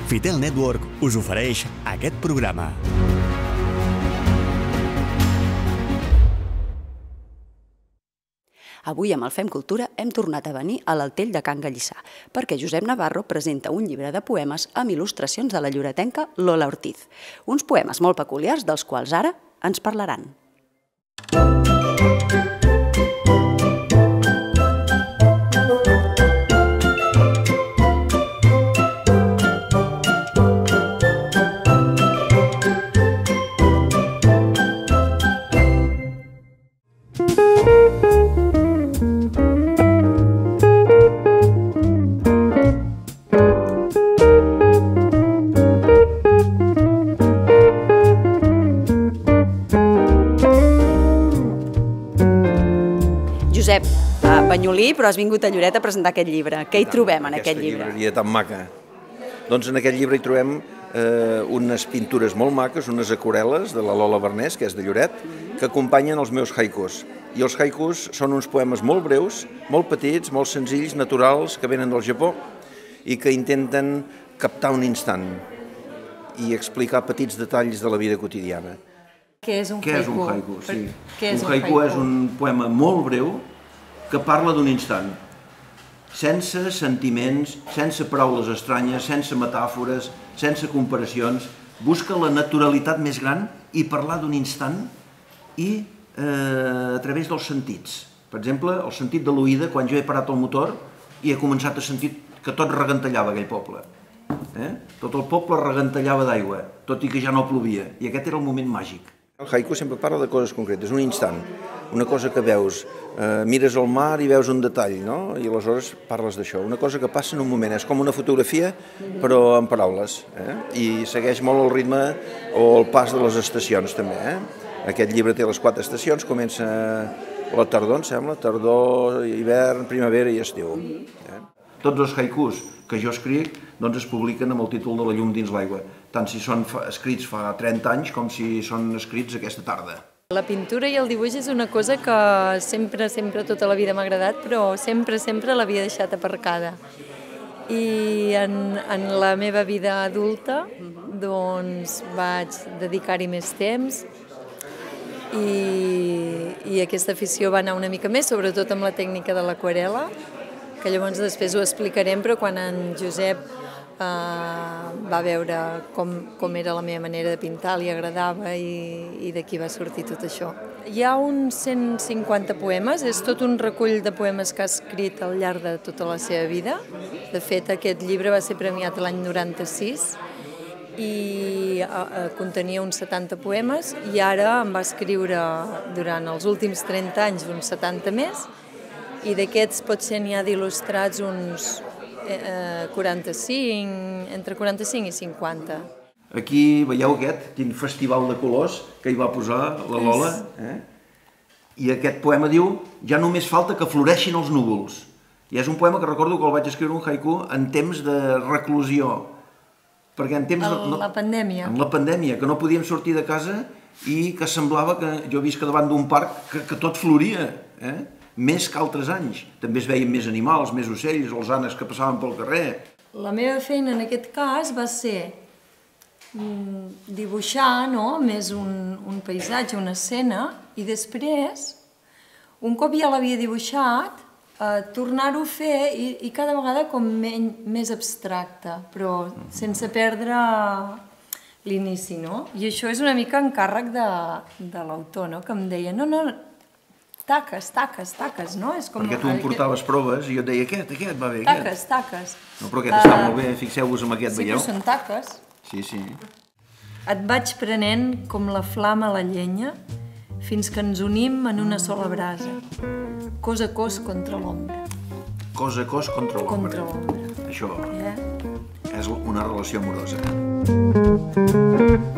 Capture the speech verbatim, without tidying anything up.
Fitel Network us ofereix aquest programa. Avui amb el Fem Cultura hem tornat a venir a l'Altell de Can Gallissà perquè Josep Navarro presenta un llibre de poemes amb il·lustracions de la lloretenca Lola Ortiz. Uns poemes molt peculiars dels quals ara ens parlaran. Josep, banyolí, però has vingut a Lloret a presentar aquest llibre. Què hi trobem en aquest llibre? Aquesta llibreria tan maca. Doncs en aquest llibre hi trobem unes pintures molt maques, unes aquarel·les de la Lola Barnés, que és de Lloret, que acompanyen els meus haikus. I els haikus són uns poemes molt breus, molt petits, molt senzills, naturals, que venen del Japó i que intenten captar un instant i explicar petits detalls de la vida quotidiana. Què és un haiku? Què és un haiku? Sí. Un haiku és un poema molt breu que parla d'un instant, sense sentiments, sense paraules estranyes, sense metàfores, sense comparacions. Busca la naturalitat més gran i parlar d'un instant i eh, a través dels sentits. Per exemple, el sentit de l'oïda, quan jo he parat el motor i he començat a sentir que tot regantellava aquell poble. Eh? Tot el poble regantellava d'aigua, tot i que ja no plovia, i aquest era el moment màgic. El haiku sempre parla de coses concretes, un instant, una cosa que veus, eh, mires al mar i veus un detall, no? I aleshores parles d'això, una cosa que passa en un moment, és com una fotografia però en paraules, eh? I segueix molt el ritme o el pas de les estacions també. Eh? Aquest llibre té les quatre estacions, comença la tardor, em sembla, tardor, hivern, primavera i estiu. Eh? Tots els haikus que jo escric doncs es publiquen amb el títol de La llum dins l'aigua, tant si són escrits fa trenta anys com si són escrits aquesta tarda. La pintura i el dibuix és una cosa que sempre, sempre, tota la vida m'ha agradat, però sempre, sempre l'havia deixat aparcada. I en, en la meva vida adulta doncs vaig dedicar-hi més temps i, i aquesta afició va anar una mica més, sobretot amb la tècnica de l'aquarel·la, que llavors després ho explicarem, però quan en Josep eh, va veure com, com era la meva manera de pintar, li agradava i, i d'aquí va sortir tot això. Hi ha uns cent cinquanta poemes, és tot un recull de poemes que ha escrit al llarg de tota la seva vida. De fet, aquest llibre va ser premiat l'any noranta-sis i eh, contenia uns setanta poemes i ara en va escriure durant els últims trenta anys uns setanta més, i d'aquests potser n'hi ha d'il·lustrats uns eh, quaranta-cinc, entre quaranta-cinc i cinquanta. Aquí veieu aquest, quin festival de colors que hi va posar la Lola. Eh? I aquest poema diu, ja només falta que floreixin els núvols. I és un poema que recordo que el vaig escriure un haiku en temps de reclusió. Perquè en temps... En la pandèmia. En la pandèmia, que no podíem sortir de casa i que semblava que jo visc davant d'un parc que, que tot floria. Eh? Més que altres anys. També es veien més animals, més ocells, els ànecs que passaven pel carrer. La meva feina en aquest cas va ser mm, dibuixar, no?, més un, un paisatge, una escena, i després, un cop ja l'havia dibuixat, eh, tornar-ho a fer i, i cada vegada com men, més abstracte, però sense perdre l'inici, no? I això és una mica encàrrec de, de l'autor, no?, que em deia, no, no, taques, taques, taques, no? És com... Perquè tu em portaves proves i jo et deia aquest, aquest va bé, aquest. Taques, taques. No, però aquest està molt bé, fixeu-vos amb aquest, veieu? Sí, però són taques. Sí, sí. Et vaig prenent com la flama a la llenya fins que ens unim en una sola brasa, cos a cos contra l'ombra. Cos a cos contra l'ombra. Contra l'ombra. Això Eh? és una relació amorosa.